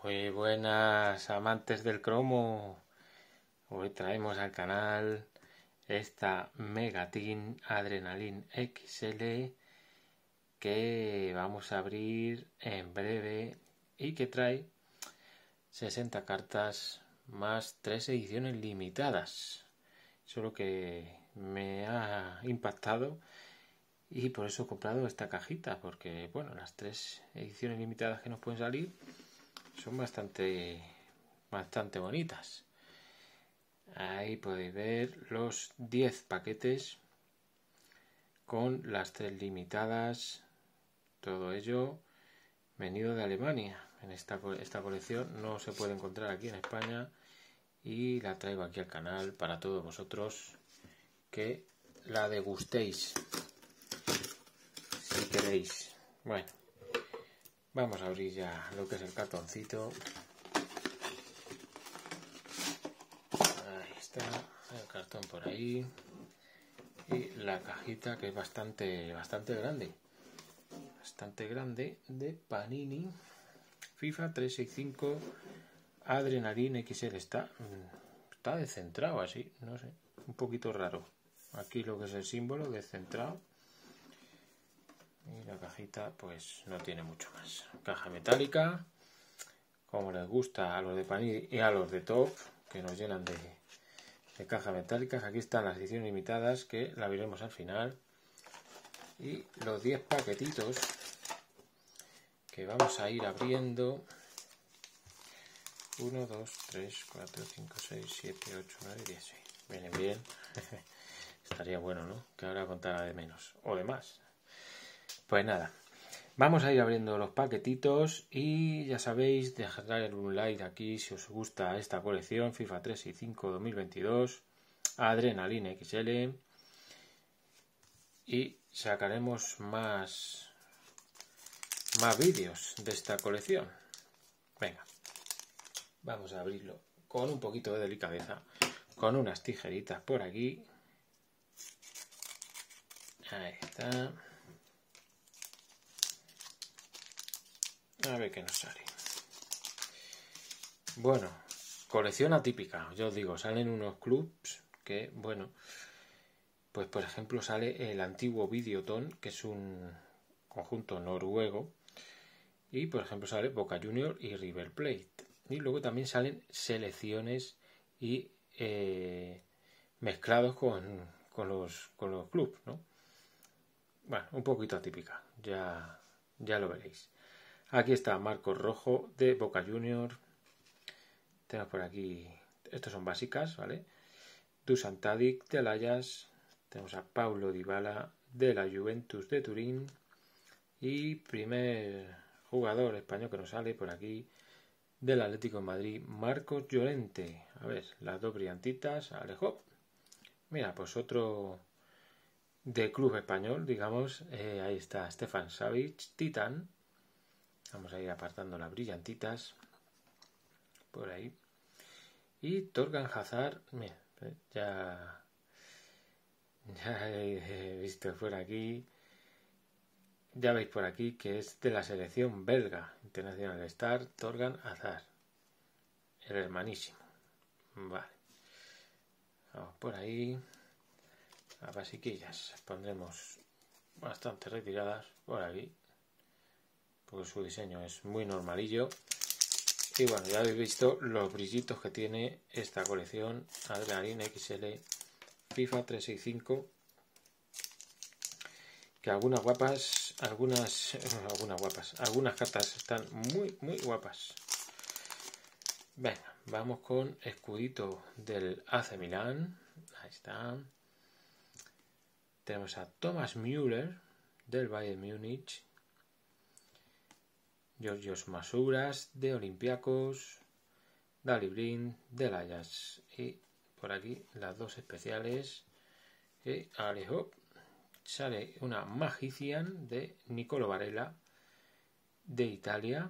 Muy buenas amantes del cromo. Hoy traemos al canal esta Megatin Adrenaline XL que vamos a abrir en breve y que trae 60 cartas más 3 ediciones limitadas. Solo que me ha impactado y por eso he comprado esta cajita, porque bueno, las 3 ediciones limitadas que nos pueden salir son bastante bonitas. Ahí podéis ver los 10 paquetes con las 3 limitadas, todo ello venido de Alemania. En esta colección no se puede encontrar aquí en España y la traigo aquí al canal para todos vosotros que la degustéis si queréis. Bueno, vamos a abrir ya lo que es el cartoncito. Ahí está el cartón por ahí y la cajita, que es bastante grande, de Panini FIFA 365 Adrenaline XL. Está descentrado así, no sé, un poquito raro. Aquí lo que es el símbolo descentrado. Y la cajita pues no tiene mucho más. Caja metálica, como les gusta a los de Panini y a los de Top, que nos llenan de cajas metálicas. Aquí están las ediciones limitadas, que la veremos al final. Y los 10 paquetitos que vamos a ir abriendo. 1, 2, 3, 4, 5, 6, 7, 8, 9, 10. Vienen bien. Estaría bueno, ¿no? Que ahora contara de menos o de más. Pues nada, vamos a ir abriendo los paquetitos y ya sabéis, dejad un like aquí si os gusta esta colección FIFA 365 2022 Adrenaline XL, y sacaremos más vídeos de esta colección. Venga, vamos a abrirlo con un poquito de delicadeza, con unas tijeritas por aquí. Ahí está. A ver qué nos sale. Bueno, colección atípica. Yo os digo, salen unos clubs que, bueno, pues por ejemplo sale el antiguo Videoton, que es un conjunto noruego, y por ejemplo sale Boca Juniors y River Plate. Y luego también salen selecciones y mezclados con los clubs, ¿no? Bueno, un poquito atípica, ya lo veréis. Aquí está Marcos Rojo de Boca Juniors. Tenemos por aquí, estos son básicas, ¿vale? Dusan Tadic del Ajax. Tenemos a Paulo Dybala de la Juventus de Turín. Y primer jugador español que nos sale por aquí del Atlético de Madrid, Marcos Llorente. A ver, las dos brillantitas, Alejo. Mira, pues otro de club español, digamos. Ahí está Stefan Savic, Titán. Vamos a ir apartando las brillantitas por ahí. Y Torgan Hazard, mira, ya he visto por aquí. Ya veis por aquí que es de la selección belga, Internacional Star, Torgan Hazard, el hermanísimo. Vale. Vamos por ahí. Las basiquillas pondremos bastante retiradas por aquí, porque su diseño es muy normalillo. Y bueno, ya habéis visto los brillitos que tiene esta colección Adrenaline XL FIFA 365, que algunas cartas están muy guapas. Venga, vamos con escudito del AC Milán. Ahí está. Tenemos a Thomas Müller del Bayern Múnich. Georgios Masouras de Olympiacos. Daley Blind del Ajax. Y por aquí las dos especiales. Y Alejo. Sale una Magician de Nicolo Varela de Italia.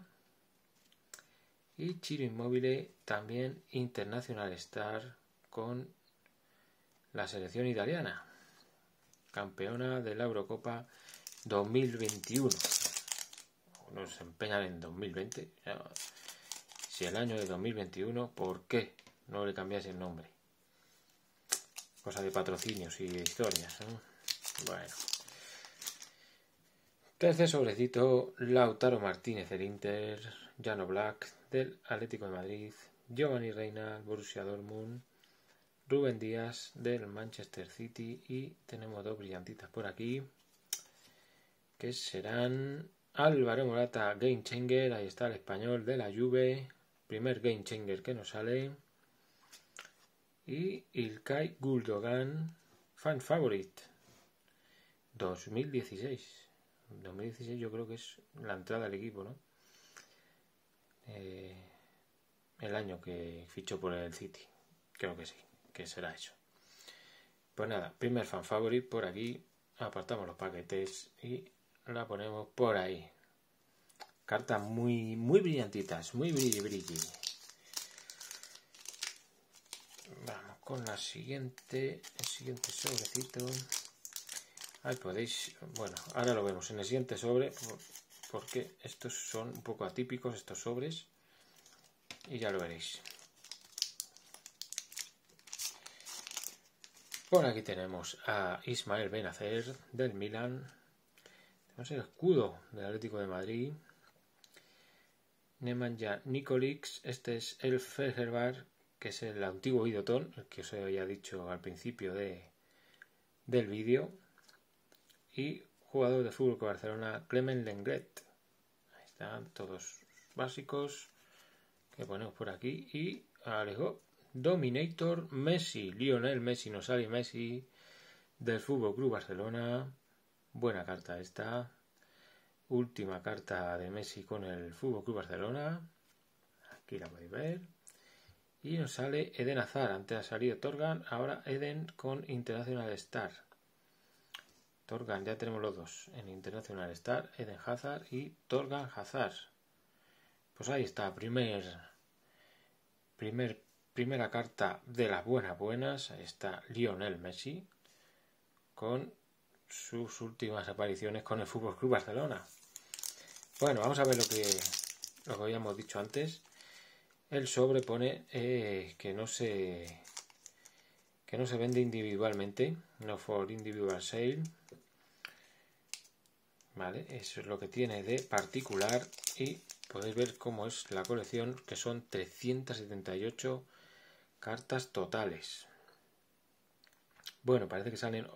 Y Ciro Immobile también International Star con la selección italiana, campeona de la Eurocopa 2021. Nos empeñan en 2020. Si el año de 2021, ¿por qué no le cambiáis el nombre? Cosa de patrocinios y de historias, ¿no? Bueno. Tercer sobrecito, Lautaro Martínez del Inter, Jan Oblak del Atlético de Madrid, Giovanni Reina, Borussia Dortmund, Rubén Díaz del Manchester City y tenemos dos brillantitas por aquí que serán Álvaro Morata, Game Changer, ahí está el español de la Juve, primer Game Changer que nos sale, y İlkay Gundogan, Fan Favorite 2016 yo creo que es la entrada al equipo, ¿no? El año que fichó por el City, creo que sí, que será eso. Pues nada, primer Fan Favorite por aquí, apartamos los paquetes y la ponemos por ahí. Cartas muy brillantitas, muy brilli. Vamos con la siguiente, el siguiente sobrecito. Ahí podéis, bueno, ahora lo vemos en el siguiente sobre, porque estos son un poco atípicos, estos sobres, y ya lo veréis. Por aquí tenemos a Ismael Benacer del Milan, tenemos el escudo del Atlético de Madrid, Nemanja Nikolic, este es el Fenerbahce, que es el antiguo Videoton, el que os había dicho al principio del vídeo, y jugador de fútbol con Barcelona, Clement Lenglet. Ahí están todos básicos que ponemos por aquí. Y Alejo, Dominator Messi, Lionel Messi, nos sale Messi del Fútbol Club Barcelona. Buena carta esta. Última carta de Messi con el Fútbol Club Barcelona. Aquí la podéis ver. Y nos sale Eden Hazard. Antes ha salido Torgan, ahora Eden con International Star. Torgan, ya tenemos los dos en International Star, Eden Hazard y Torgan Hazard. Pues ahí está, primera carta de las buenas. Ahí está Lionel Messi con sus últimas apariciones con el Fútbol Club Barcelona. Bueno, vamos a ver lo que habíamos dicho antes. El sobre pone que no se vende individualmente, no for individual sale. Vale, eso es lo que tiene de particular y podéis ver cómo es la colección, que son 378 cartas totales. Bueno, parece que salen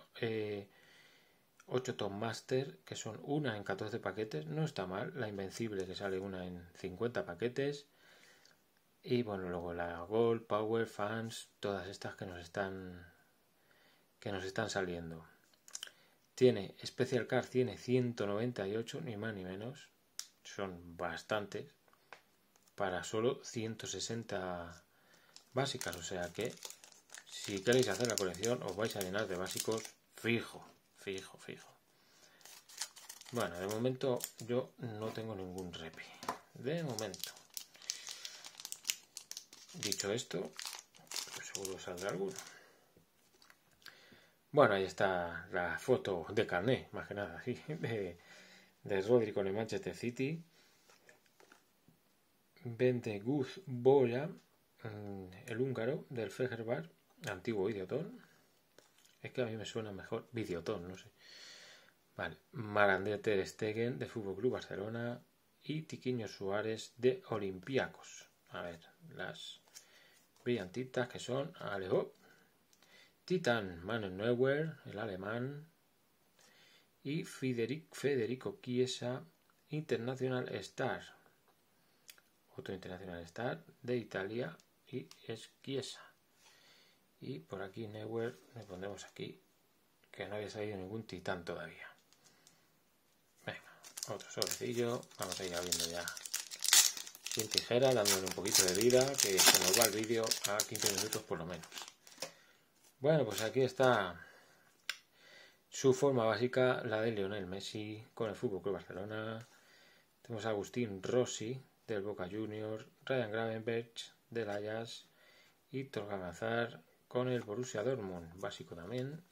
8 Top Master, que son una en 14 paquetes, no está mal. La Invencible, que sale una en 50 paquetes. Y bueno, luego la Gold, Power, Fans, todas estas que nos están saliendo. Tiene Special Card, tiene 198, ni más ni menos. Son bastantes para solo 160 básicas. O sea que si queréis hacer la colección os vais a llenar de básicos fijo. Bueno, de momento yo no tengo ningún repi. De momento. Dicho esto, pues seguro saldrá alguno. Bueno, ahí está la foto de carné, más que nada, ¿sí? de Rodri con el Manchester City. Bendeguz Boya, el húngaro del Fenerbahce, antiguo Videoton. Es que a mí me suena mejor Videoton, no sé. Vale, Marc-André ter Stegen de Fútbol Club Barcelona y Tiquinho Suárez de Olympiacos. A ver, las brillantitas que son Alejo, Titan Manuel Neuer, el alemán, y Federico Chiesa, International Star, otro International Star de Italia, y es Chiesa. Y por aquí Neuer, le pondremos aquí que no había salido ningún Titán todavía. Venga, otro sobrecillo, vamos a ir abriendo ya sin tijera, dándole un poquito de vida, que se nos va el vídeo a 15 minutos por lo menos. Bueno, pues aquí está su forma básica, la de Lionel Messi con el Fútbol Club Barcelona. Tenemos a Agustín Rossi del Boca Juniors, Ryan Gravenberch del Ajax y Torgan Hazard con el Borussia Dortmund, básico también.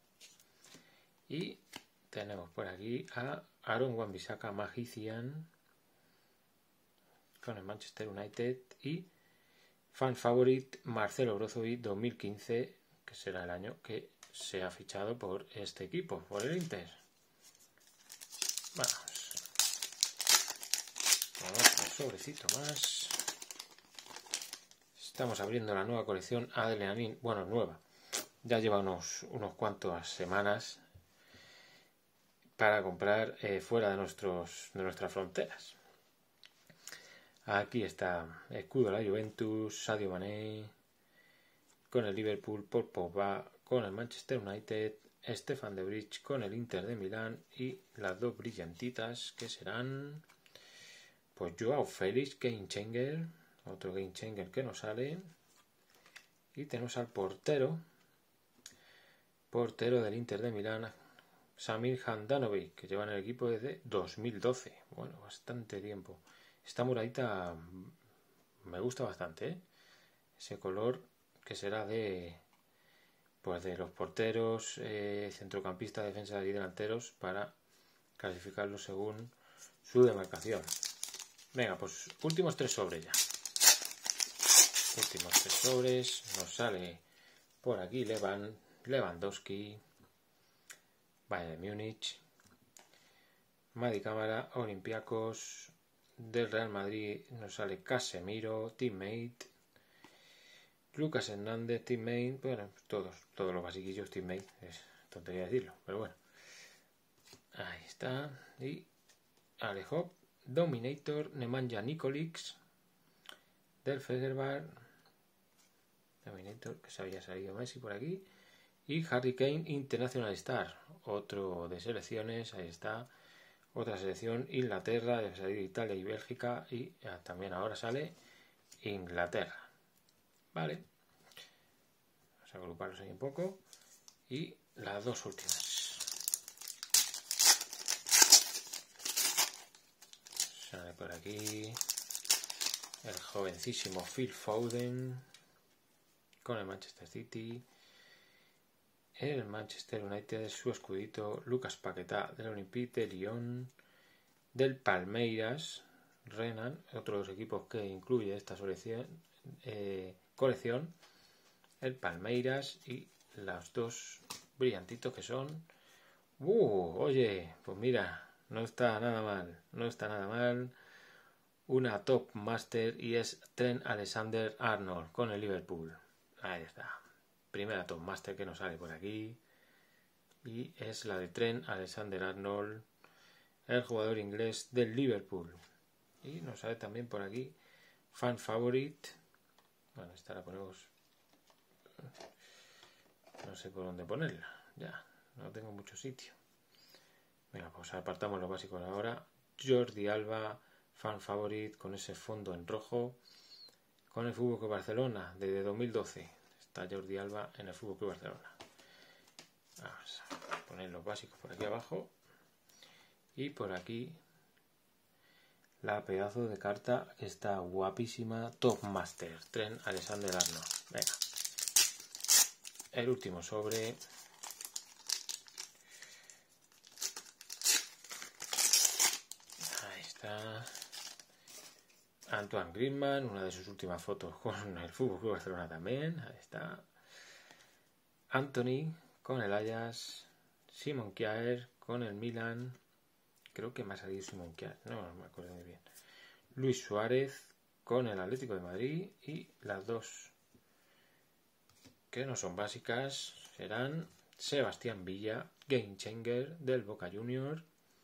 Y tenemos por aquí a Aaron Wan-Bissaka Magician con el Manchester United, y fan favorite Marcelo Brozovic 2015, que será el año que se ha fichado por este equipo, por el Inter. Vamos. Otro sobrecito más. Estamos abriendo la nueva colección Adrenaline. Bueno, nueva. Ya lleva unos cuantas semanas para comprar fuera de nuestras fronteras. Aquí está escudo de la Juventus, Sadio Mané, con el Liverpool, Paul Pogba, con el Manchester United, Stefan de Vrij con el Inter de Milán, y las dos brillantitas que serán pues Joao Félix, Game Changer, otro Game Changer que nos sale, y tenemos al portero del Inter de Milán, Samir Handanovic, que lleva en el equipo desde 2012, bueno, bastante tiempo. Esta moradita me gusta bastante, ¿eh? Ese color que será de los porteros, centrocampistas, defensas y delanteros, para clasificarlos según su demarcación. Venga, pues últimos 3 sobres ya. Últimos 3 sobres. Nos sale por aquí Lewandowski, Bayern de Múnich, Madi Cámara, Olympiacos. Del Real Madrid nos sale Casemiro, teammate, Lucas Hernández, teammate, bueno, todos los basiquillos teammate, es tontería decirlo, pero bueno. Ahí está. Y Alejo, Dominator, Nemanja Nikolic, del Fenerbahce, Dominator, que se había salido Messi por aquí, y Harry Kane, International Star, otro de selecciones, ahí está. Otra selección, Inglaterra, debe salir Italia y Bélgica, y también ahora sale Inglaterra. Vale. Vamos a agruparlos ahí un poco. Y las dos últimas. Sale por aquí el jovencísimo Phil Foden con el Manchester City. El Manchester United, su escudito, Lucas Paquetá del Olympique de Lyon, del Palmeiras, Renan, otro de los equipos que incluye esta colección, el Palmeiras, y los dos brillantitos que son, oye, pues mira, no está nada mal, una Top Master, y es Trent Alexander-Arnold con el Liverpool. Ahí está. Primera Top Master que nos sale por aquí, y es la de Trent Alexander-Arnold, el jugador inglés del Liverpool. Y nos sale también por aquí Fan Favorite. Bueno, esta la ponemos, no sé por dónde ponerla, ya no tengo mucho sitio. Venga, pues apartamos lo básico ahora. Jordi Alba, Fan Favorite, con ese fondo en rojo, con el FC Barcelona desde 2012. Está Jordi Alba en el FC Barcelona. Vamos a poner los básicos por aquí abajo. Y por aquí la pedazo de carta que está guapísima, Top Master, Trent Alexander-Arnold. Venga. El último sobre. Ahí está. Antoine Griezmann, una de sus últimas fotos con el FC Barcelona también. Ahí está. Anthony con el Ajax. Simon Kjaer con el Milan. Creo que me ha salido Simon Kjaer. No me acuerdo muy bien. Luis Suárez con el Atlético de Madrid. Y las dos que no son básicas serán Sebastián Villa, Game Changer del Boca Juniors.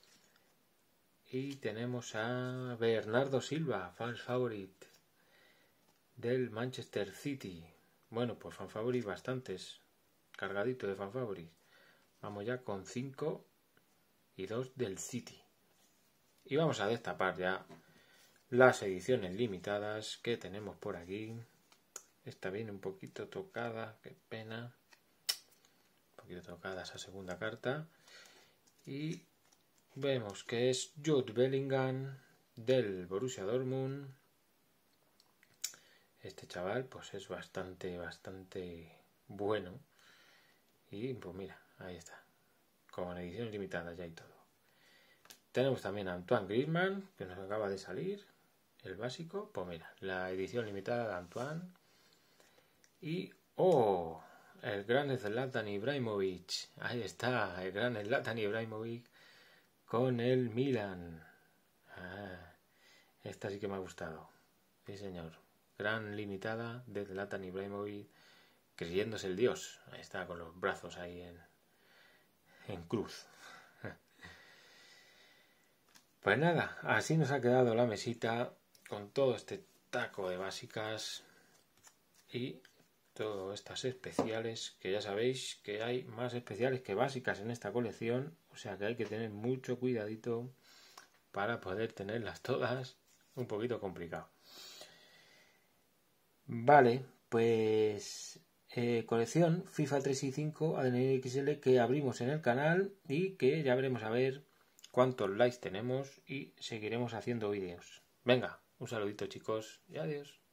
Y tenemos a Bernardo Silva, fan favorite del Manchester City. Bueno, pues fan favorite bastantes. Cargadito de fan favorite. Vamos ya con 5 y 2 del City. Y vamos a destapar ya las ediciones limitadas que tenemos por aquí. Esta viene un poquito tocada, qué pena. Un poquito tocada esa segunda carta. Y vemos que es Jude Bellingham del Borussia Dortmund. Este chaval pues es bastante bueno. Y pues mira, ahí está. Con ediciones limitadas ya y todo. Tenemos también a Antoine Griezmann, que nos acaba de salir el básico, pues mira, la edición limitada de Antoine. Y ¡oh! El gran Zlatan Ibrahimovic. Ahí está, el gran Zlatan Ibrahimovic con el Milan. Esta sí que me ha gustado. Sí, señor. Gran limitada de Zlatan Ibrahimovic, creyéndose el dios. Ahí está, con los brazos ahí en cruz. Pues nada, así nos ha quedado la mesita con todo este taco de básicas y todas estas especiales, que ya sabéis que hay más especiales que básicas en esta colección, o sea que hay que tener mucho cuidadito para poder tenerlas todas. Un poquito complicado. Vale, pues colección FIFA 3 y 5 ADN XL que abrimos en el canal y que ya veremos a ver cuántos likes tenemos y seguiremos haciendo vídeos. Venga, un saludito chicos y adiós.